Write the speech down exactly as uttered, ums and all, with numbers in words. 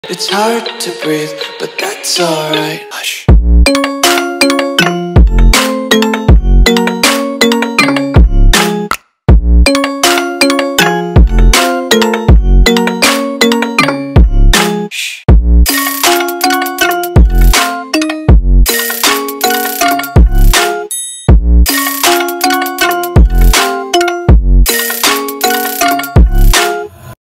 It's hard to breathe, but that's alright. Hush.